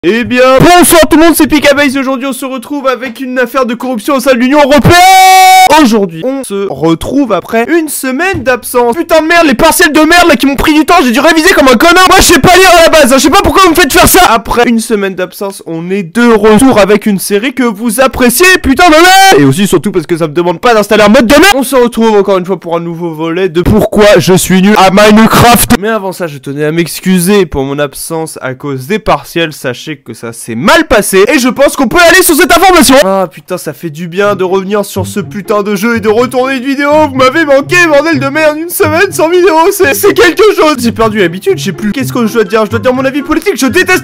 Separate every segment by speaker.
Speaker 1: Eh bien, bonsoir tout le monde, c'est Pikabase. Aujourd'hui on se retrouve avec une affaire de corruption au sein de l'Union Européenne. Aujourd'hui on se retrouve après une semaine d'absence. Putain de merde, les partiels de merde là qui m'ont pris du temps, j'ai dû réviser comme un connard. Moi je sais pas lire à la base, hein. Je sais pas pourquoi vous me faites faire ça. Après une semaine d'absence, on est de retour avec une série que vous appréciez, putain de merde. Et aussi surtout parce que ça me demande pas d'installer un mode de merde. On se retrouve encore une fois pour un nouveau volet de pourquoi je suis nul à Minecraft. Mais avant ça je tenais à m'excuser pour mon absence à cause des partiels. Sachez que ça s'est mal passé et je pense qu'on peut aller sur cette information. Ah putain, ça fait du bien de revenir sur ce putain de jeu et de retourner une vidéo. Vous m'avez manqué, bordel de merde. Une semaine sans vidéo, c'est quelque chose. J'ai perdu l'habitude, je sais plus. Qu'est-ce que je dois dire? Je dois dire mon avis politique, je déteste.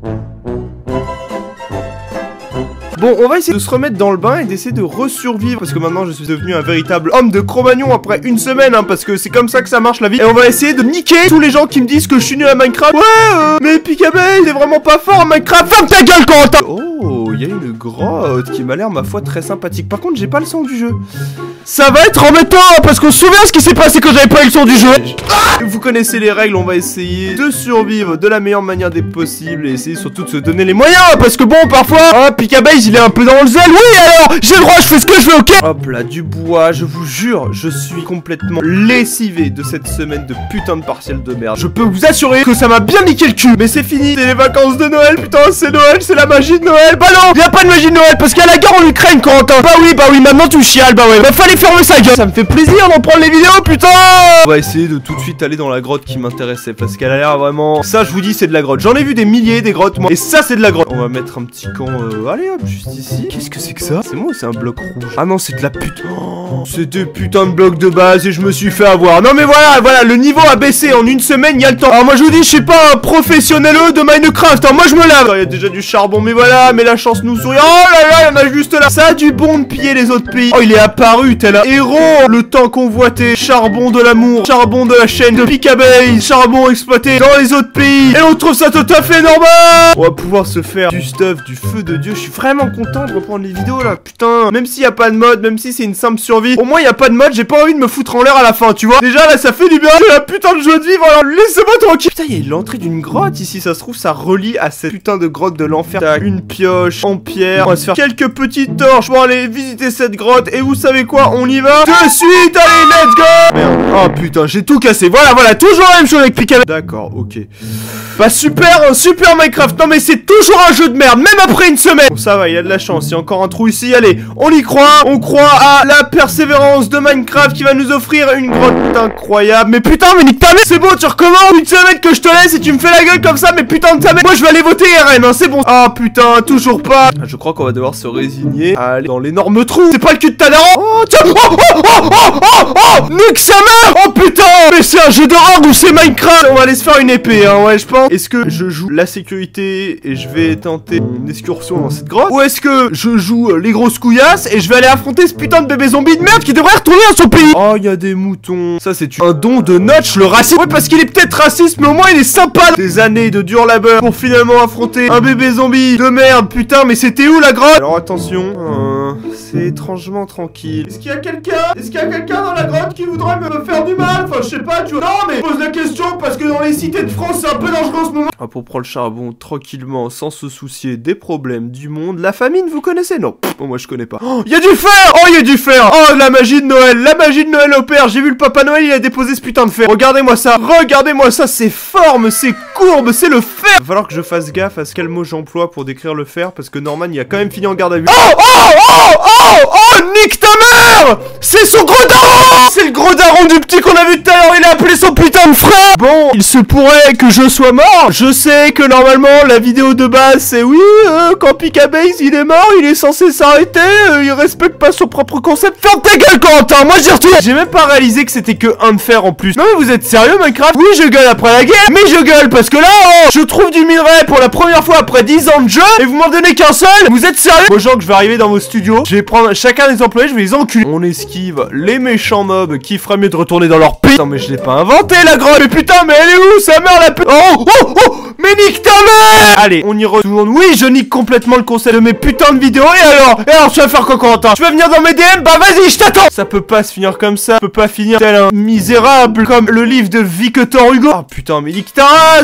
Speaker 1: Bon, on va essayer de se remettre dans le bain et d'essayer de resurvivre. Parce que maintenant je suis devenu un véritable homme de Cro-Magnon après une semaine, hein, parce que c'est comme ça que ça marche la vie. Et on va essayer de niquer tous les gens qui me disent que je suis nul à Minecraft. Ouais, mais Pikabase, il est vraiment pas fort à Minecraft. Ferme ta gueule, Corentin. Oh, il y a une grotte qui m'a l'air, ma foi, très sympathique. Par contre, j'ai pas le son du jeu. Ça va être embêtant, parce qu'on se souvient ce qui s'est passé quand j'avais pas eu le son du jeu. Vous connaissez les règles, on va essayer de survivre de la meilleure manière des possibles et essayer surtout de se donner les moyens. Parce que bon, parfois, hein, Pikabase, il est un peu dans le zèle. Oui, alors, j'ai le droit, je fais ce que je veux, ok. Hop là, du bois, je vous jure, je suis complètement lessivé de cette semaine de putain de partiel de merde. Je peux vous assurer que ça m'a bien niqué le cul. Mais c'est fini, c'est les vacances de Noël, putain, c'est Noël, c'est la magie de Noël. Bah non, y a pas de magie de Noël parce qu'il y a la guerre en Ukraine, Corentin. Bah oui, maintenant tu chiales, bah ouais. Bah fallait fermer sa gueule. Ça me fait plaisir d'en prendre les vidéos, putain. On va essayer de tout de suite aller dans la grotte qui m'intéressait parce qu'elle a l'air vraiment... Ça, je vous dis, c'est de la grotte. J'en ai vu des milliers des grottes, moi. Et ça, c'est de la grotte. On va mettre un petit camp, allez hop, juste ici. Qu'est-ce que c'est que ça? C'est moi ou c'est un bloc rouge? Ah non, c'est de la pute. Oh, c'est des putains de blocs de base et je me suis fait avoir. Non mais voilà, le niveau a baissé en une semaine, il y a le temps. Alors moi je vous dis, je suis pas un professionnel de Minecraft, hein. Moi je me lave. Il y a déjà du charbon, mais voilà, mais la chance nous sourit. Oh là là, il y en a juste là. Ça a du bon de piller les autres pays. Oh, il est apparu tel un héros. Le temps convoité, charbon de l'amour, charbon de la chaîne de Pikabase, charbon exploité dans les autres pays. Et on trouve ça tout à fait normal. On va pouvoir se faire du stuff, du feu de Dieu. Je suis vraiment content de reprendre les vidéos là, putain. Même s'il y a pas de mode, même si c'est une simple survie, au moins il y a pas de mode, j'ai pas envie de me foutre en l'air à la fin, tu vois. Déjà là ça fait du bien, c'est la putain de jeu de vivre, alors laissez-moi tranquille. Putain, il y a l'entrée d'une grotte ici, ça se trouve ça relie à cette putain de grotte de l'enfer. T'as une pioche en pierre, on va se faire quelques petites torches pour aller visiter cette grotte. Et vous savez quoi, on y va de suite, allez let's go. Merde, oh putain, j'ai tout cassé, voilà, toujours la même chose avec Pikabase. D'accord, ok. Bah super, super Minecraft. Non mais c'est toujours un jeu de merde, même après une semaine. Bon ça va, il y a de la chance, il y a encore un trou ici, allez, on y croit, on croit à la persévérance de Minecraft qui va nous offrir une grotte incroyable. Mais putain, mais nique ta mère, c'est bon, tu recommences une semaine que je te laisse et tu me fais la gueule comme ça, mais putain de ta mère. Moi je vais aller voter RN, hein, c'est bon. Ah putain, toujours pas. Je crois qu'on va devoir se résigner à aller dans l'énorme trou. C'est pas le cul de ta daron. Oh tiens, oh, nique sa mère. Oh putain, mais c'est un jeu d'horreur ou c'est Minecraft. On va aller se faire une épée, hein, ouais je pense. Est-ce que je joue la sécurité et je vais tenter une excursion dans cette grotte, ou est-ce que je joue les grosses couillasses et je vais aller affronter ce putain de bébé zombie de merde qui devrait retourner à son pays? Oh, il y a des moutons. Ça, c'est un don de Notch, le raciste. Ouais, parce qu'il est peut-être raciste, mais au moins il est sympa. Des années de dur labeur pour finalement affronter un bébé zombie de merde. Putain, mais c'était où la grotte? Alors attention, c'est étrangement tranquille. Est-ce qu'il y a quelqu'un dans la grotte qui voudrait me faire du mal? Enfin, je sais pas, tu vois. Non, mais pose la question parce que dans les cités de France, c'est un peu dangereux en ce moment. Ah, pour prendre le charbon tranquillement, sans se soucier des problèmes du monde. La famine, vous connaissez? Non. Bon, moi je connais pas. Oh, il y a du fer! Oh, il y a du fer! Oh, la magie de Noël! La magie de Noël opère! J'ai vu le Papa Noël, il a déposé ce putain de fer. Regardez-moi ça! Regardez-moi ça! C'est forme, c'est courbe, c'est le fer! Va falloir que je fasse gaffe à quel mot j'emploie pour décrire le fer, parce que Norman, il a quand même fini en garde à vue. Oh, nique ta mère! C'est son gros daron! C'est le gros daron du petit qu'on a vu tout à l'heure, il a appelé son putain de frère! Bon, il se pourrait que je sois mort. Je sais que normalement, la vidéo de base, c'est oui, quand Pikabase, il est mort, il est censé s'arrêter, il respecte pas son propre concept. Ferme ta gueule, Corentin, moi j'y retourne. J'ai même pas réalisé que c'était que un de fer en plus. Non mais vous êtes sérieux, Minecraft? Oui, je gueule après la guerre, mais je gueule parce que là, je trouve du minerai pour la première fois après 10 ans de jeu, et vous m'en donnez qu'un seul? Vous êtes sérieux? Aux gens que je vais arriver dans vos studios, je vais prendre chacun des employés, je vais les enculer. On esquive les méchants mobs qui feraient mieux de retourner dans leur pays. Non mais je l'ai pas inventé la grotte. Mais putain, mais elle est où sa mère la pute? Oh, mais nique ta mère! Allez, on y retourne. Oui, je nique complètement le concept de mes putains de vidéos. Et alors, tu vas faire quoi, Corentin? Tu vas venir dans mes DM? Bah vas-y, je t'attends. Ça peut pas se finir comme ça. Ça peut pas finir tel un misérable comme le livre de Victor Hugo. Oh putain, mais nique ta race.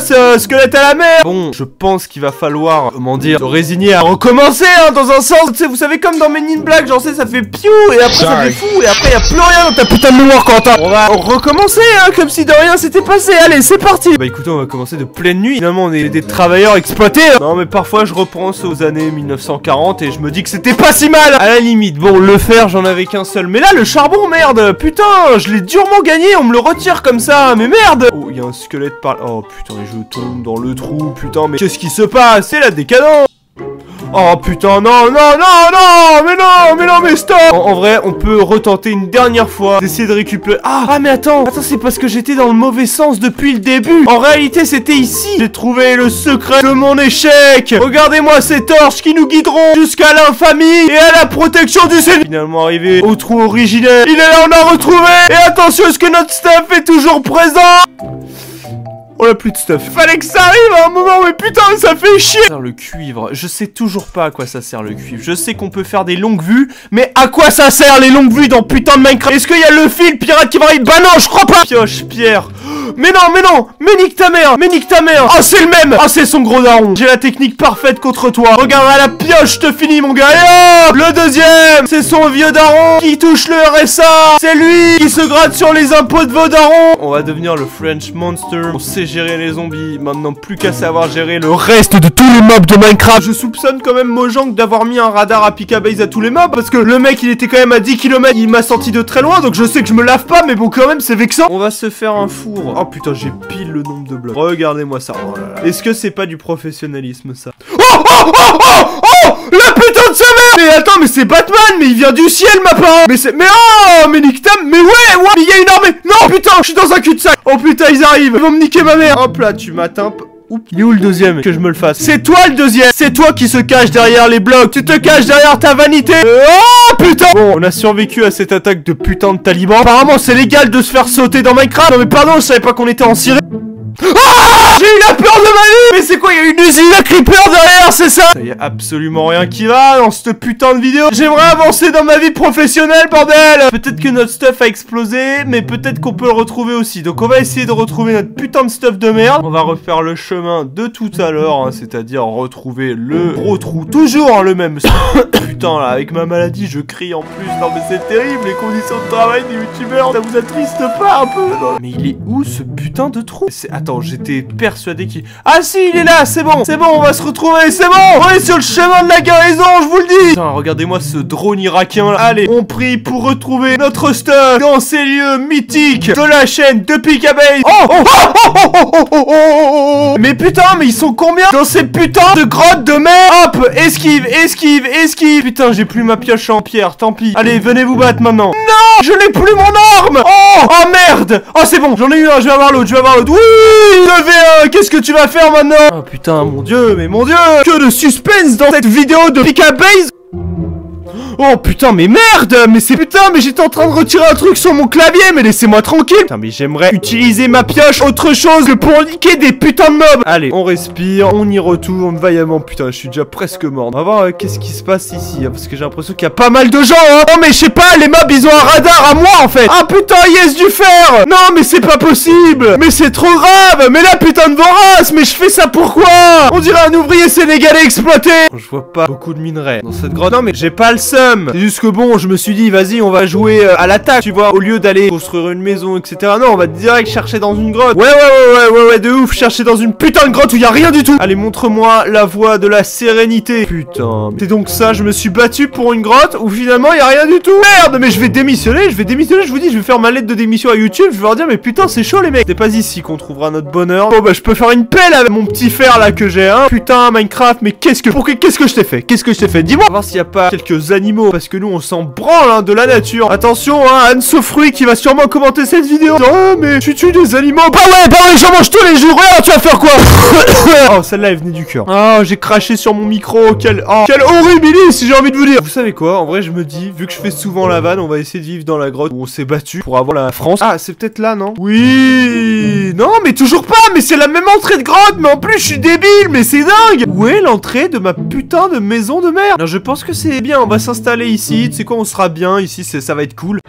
Speaker 1: squelette à la mer. Bon, je pense qu'il va falloir, comment dire, se résigner à recommencer, hein, dans un sens. Tu sais, vous savez, comme dans Men in Black, genre, ça fait piou, et après ça fait fou, et après y a plus rien dans ta putain de mémoire, Quentin. On va recommencer, hein, comme si de rien s'était passé. Allez, c'est parti. Bah écoutez, on va commencer de pleine nuit. Finalement, on est des travailleurs exploités. Hein. Non, mais parfois, je repense aux années 1940 et je me dis que c'était pas si mal. À la limite, bon, le fer, j'en avais qu'un seul. Mais là, le charbon, merde, putain, je l'ai durement gagné. On me le retire comme ça, mais merde. Oh, il y a un squelette par là. Oh putain, et je tombe dans le trou, putain, mais qu'est-ce qui se passe? C'est la décadence. Oh putain, non, non, non, non, mais non, mais non, mais stop. En vrai, on peut retenter une dernière fois d'essayer de récupérer. Ah, mais attends, c'est parce que j'étais dans le mauvais sens depuis le début. En réalité, c'était ici. J'ai trouvé le secret de mon échec. Regardez-moi ces torches qui nous guideront jusqu'à l'infamie et à la protection du Seigneur. Finalement arrivé au trou originel. Il est là, on a retrouvé. Et attention, est-ce que notre stuff est toujours présent? On a plus de stuff. Fallait que ça arrive à un moment, mais putain, ça fait chier. Le cuivre, je sais toujours pas à quoi ça sert le cuivre. Je sais qu'on peut faire des longues vues, mais à quoi ça sert les longues vues dans putain de Minecraft? Est-ce qu'il y a le fil pirate qui va arriver? Bah non, je crois pas. Pioche, pierre. Mais non, mais non, mais nique ta mère, mais nique ta mère. Oh, c'est le même. Oh, c'est son gros daron. J'ai la technique parfaite contre toi. Regarde à la pioche, je te finis mon gars. Et hop, le deuxième, c'est son vieux daron qui touche le RSA. C'est lui qui se gratte sur les impôts de vos darons. On va devenir le French Monster. On sait gérer les zombies. Maintenant, plus qu'à savoir gérer le reste de tous les mobs de Minecraft. Je soupçonne quand même Mojang d'avoir mis un radar à Picabase à tous les mobs. Parce que le mec, il était quand même à 10 km. Il m'a sorti de très loin. Donc je sais que je me lave pas. Mais bon, quand même, c'est vexant. On va se faire un four. Oh putain, j'ai pile le nombre de blocs. Regardez-moi ça. Oh là là. Est-ce que c'est pas du professionnalisme, ça? Oh la putain de sa mère. Mais attends, mais c'est Batman. Mais il vient du ciel, ma part. Mais c'est... Mais oh, mais nique ta... Mais ouais, mais il y a une armée. Non, putain, je suis dans un cul-de-sac. Oh putain, ils arrivent. Ils vont me niquer ma mère. Hop là, tu m'atteins. Oups, il est où le deuxième? Que je me le fasse. C'est toi le deuxième. C'est toi qui se cache derrière les blocs. Tu te caches derrière ta vanité. Oh putain. Bon, on a survécu à cette attaque de putain de talibans. Apparemment, c'est légal de se faire sauter dans Minecraft. Non mais pardon, je savais pas qu'on était en Syrie. Ah, j'ai eu la peur de ma vie. Mais c'est quoi, il y a une usine à creeper derrière, c'est ça? Ça y a absolument rien qui va dans cette putain de vidéo. J'aimerais avancer dans ma vie professionnelle, bordel. Peut-être que notre stuff a explosé, mais peut-être qu'on peut le retrouver aussi. Donc on va essayer de retrouver notre putain de stuff de merde. On va refaire le chemin de tout à l'heure, hein, c'est-à-dire retrouver le gros trou. Toujours hein, le même. Putain là, avec ma maladie, je crie en plus. Non mais c'est terrible, les conditions de travail des youtubeurs. Ça vous attriste pas un peu? Non. Mais il est où ce putain de trou? Attends, j'étais persuadé qu'il... Ah si, il est là, c'est bon, on va se retrouver, c'est bon. On est sur le chemin de la guérison, je vous le dis. Putain, regardez-moi ce drone irakien là. Allez, on prie pour retrouver notre stuff dans ces lieux mythiques de la chaîne de Picabase. Oh. Mais putain, mais ils sont combien dans ces putains de grottes de mer? Hop, esquive. Putain, j'ai plus ma pioche en pierre, tant pis. Allez, venez vous battre maintenant. Non, je n'ai plus mon arme. Oh merde. Oh c'est bon, j'en ai eu un, je vais avoir l'autre. Oui, levé 1, qu'est-ce que tu vas faire maintenant? Oh putain, mon dieu, mais mon dieu. Que de suspense dans cette vidéo de Picabase. Oh putain, mais merde. Mais c'est putain, mais j'étais en train de retirer un truc sur mon clavier. Mais laissez-moi tranquille. Putain, mais j'aimerais utiliser ma pioche autre chose que pour niquer des putains de mobs. Allez, on respire, on y retourne vaillamment. Putain, je suis déjà presque mort. On va voir qu'est-ce qui se passe ici hein, parce que j'ai l'impression qu'il y a pas mal de gens hein. Non mais je sais pas, les mobs ils ont un radar à moi en fait. Ah putain, yes du fer. Non mais c'est pas possible. Mais c'est trop grave. Mais là putain de vorace. Mais je fais ça pourquoi? On dirait un ouvrier sénégalais exploité. Je vois pas beaucoup de minerais dans cette grotte. Non mais j'ai pas le seum. C'est juste que bon, je me suis dit, vas-y, on va jouer à l'attaque, tu vois, au lieu d'aller construire une maison, etc. Non, on va direct chercher dans une grotte. Ouais, de ouf, chercher dans une putain de grotte où y a rien du tout. Allez, montre-moi la voie de la sérénité. Putain, c'est donc ça, je me suis battu pour une grotte où finalement y a rien du tout. Merde, mais je vais démissionner, je vous dis, je vais faire ma lettre de démission à YouTube, je vais leur dire, mais putain, c'est chaud les mecs. C'est pas ici qu'on trouvera notre bonheur. Bon, bah, je peux faire une pelle avec mon petit fer là que j'ai, hein. Putain, Minecraft, mais qu'est-ce que je t'ai fait? Qu'est-ce que je t'ai fait? Dis-moi. On va voir s'il y a pas quelques animaux. Parce que nous on s'en branle hein, de la nature. Attention hein, Anne Sofruit qui va sûrement commenter cette vidéo. Oh mais tu tues des animaux. Bah ouais, j'en mange tous les jours. Regarde, tu vas faire quoi? Oh celle-là est venue du cœur. Oh j'ai craché sur mon micro. Quel horribilis, j'ai envie de vous dire. Vous savez quoi? En vrai je me dis, vu que je fais souvent la vanne, on va essayer de vivre dans la grotte où on s'est battu pour avoir la France. Ah c'est peut-être là non? Oui. Non mais toujours pas. Mais c'est la même entrée de grotte. Mais en plus je suis débile. Mais c'est dingue. Où est l'entrée de ma putain de maison de merde? Non je pense que c'est bien. On va s'installer ici, tu sais quoi, on sera bien ici, ça va être cool.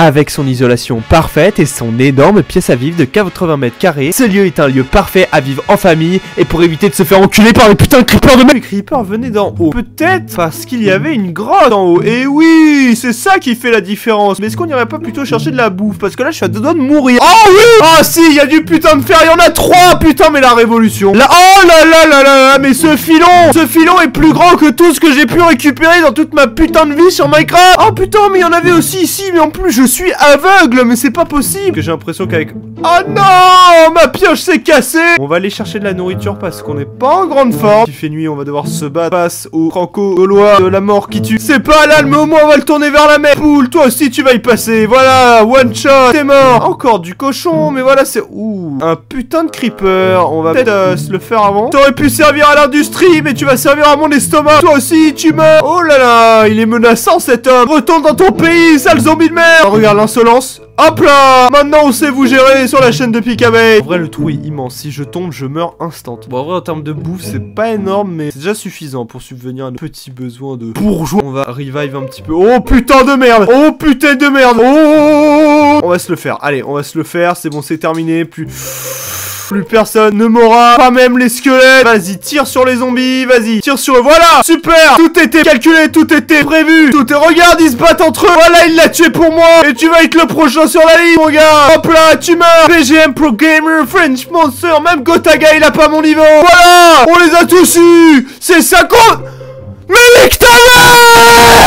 Speaker 1: Avec son isolation parfaite et son énorme pièce à vivre de 80 mètres carrés, ce lieu est un lieu parfait à vivre en famille et pour éviter de se faire enculer par les putains de creepers de merde. Les creepers venaient d'en haut. Peut-être parce qu'il y avait une grotte en haut. Et oui, c'est ça qui fait la différence. Mais est-ce qu'on irait pas plutôt chercher de la bouffe? Parce que là, je suis à deux doigts de mourir. Oh oui! Ah si, il y a du putain de fer, il y en a 3. Putain, mais la révolution. Là, oh là là là là là, mais ce filon est plus grand que tout ce que j'ai pu récupérer dans toute ma putain de vie sur Minecraft. Oh putain, mais il y en avait aussi ici. Mais en plus, je suis aveugle. Mais c'est pas possible. Que j'ai l'impression qu'avec... Oh non, ma pioche s'est cassée. On va aller chercher de la nourriture parce qu'on n'est pas en grande forme. Il fait nuit, on va devoir se battre face au franco-gaulois de la mort qui tue. C'est pas là, mais au moins on va le tourner vers la mer. Poule, toi aussi tu vas y passer. Voilà, one shot, t'es mort. Encore du cochon, mais voilà, c'est... Ouh, un putain de creeper. On va peut-être se le faire avant. T'aurais pu servir à l'industrie, mais tu vas servir à mon estomac. Toi aussi, tu meurs. Oh là là, il est menaçant cet homme. Retourne dans ton pays, sale zombie de merde. Oh, regarde l'insolence. Hop là! Maintenant on sait vous gérer sur la chaîne de Picabay. En vrai le trou est immense, si je tombe je meurs instant. Bon en vrai en termes de bouffe c'est pas énorme mais c'est déjà suffisant pour subvenir à nos petits besoins de bourgeois. On va revive un petit peu. Oh putain de merde! Oh putain de merde! Oh! On va se le faire, allez on va se le faire, c'est bon c'est terminé, plus personne ne m'aura, pas même les squelettes. Vas-y, tire sur les zombies, vas-y, tire sur eux, voilà, super. Tout était calculé, tout était prévu, tout est, regarde, ils se battent entre eux. Voilà, il l'a tué pour moi, et tu vas être le prochain sur la ligne, mon gars. Hop là, tu meurs. BGM Pro Gamer, French Monster, même Gotaga, il a pas mon niveau. Voilà, on les a tous eu. C'est ça qu'on... Mais nique ta mère!